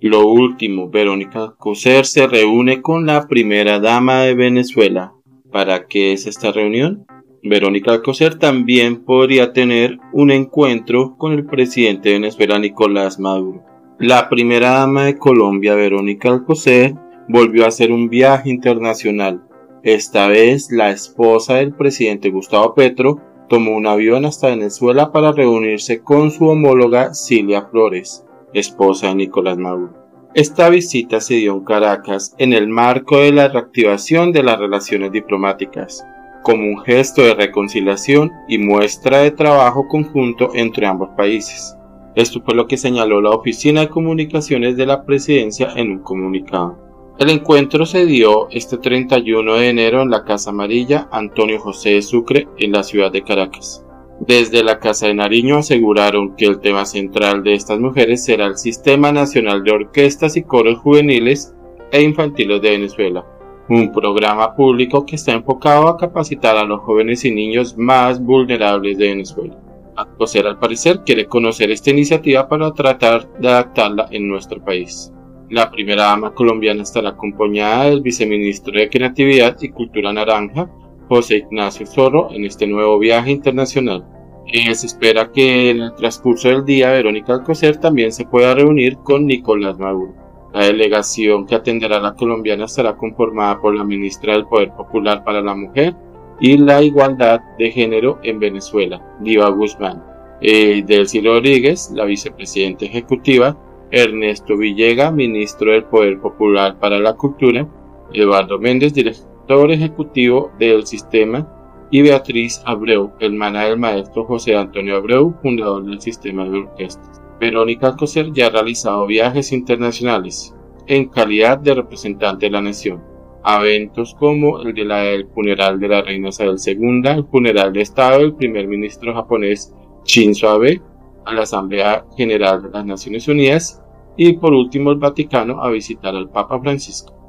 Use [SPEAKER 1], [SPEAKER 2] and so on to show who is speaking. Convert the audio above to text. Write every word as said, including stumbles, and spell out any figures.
[SPEAKER 1] Lo último, Verónica Alcocer se reúne con la primera dama de Venezuela. ¿Para qué es esta reunión? Verónica Alcocer también podría tener un encuentro con el presidente de Venezuela, Nicolás Maduro. La primera dama de Colombia, Verónica Alcocer, volvió a hacer un viaje internacional. Esta vez, la esposa del presidente Gustavo Petro tomó un avión hasta Venezuela para reunirse con su homóloga Cilia Flores, esposa de Nicolás Maduro. Esta visita se dio en Caracas en el marco de la reactivación de las relaciones diplomáticas, como un gesto de reconciliación y muestra de trabajo conjunto entre ambos países. Esto fue lo que señaló la Oficina de Comunicaciones de la Presidencia en un comunicado. El encuentro se dio este treinta y uno de enero en la Casa Amarilla Antonio José de Sucre en la ciudad de Caracas. Desde la Casa de Nariño aseguraron que el tema central de estas mujeres será el Sistema Nacional de Orquestas y Coros Juveniles e Infantiles de Venezuela, un programa público que está enfocado a capacitar a los jóvenes y niños más vulnerables de Venezuela. Alcocer, al parecer, quiere conocer esta iniciativa para tratar de adaptarla en nuestro país. La primera dama colombiana estará acompañada del viceministro de Creatividad y Cultura Naranja, José Ignacio Zorro, en este nuevo viaje internacional. Eh, se espera que en el transcurso del día Verónica Alcocer también se pueda reunir con Nicolás Maduro. La delegación que atenderá a la colombiana estará conformada por la ministra del Poder Popular para la Mujer y la Igualdad de Género en Venezuela, Diva Guzmán, eh, Delcy Rodríguez, la vicepresidenta ejecutiva, Ernesto Villega, ministro del Poder Popular para la Cultura, Eduardo Méndez, director ejecutivo del sistema, y Beatriz Abreu, hermana del maestro José Antonio Abreu, fundador del sistema de orquestas. Verónica Alcocer ya ha realizado viajes internacionales en calidad de representante de la nación, a eventos como el de la del funeral de la reina Isabel segunda, el funeral de Estado del primer ministro japonés Shinzo Abe, a la Asamblea General de las Naciones Unidas y por último el Vaticano a visitar al Papa Francisco.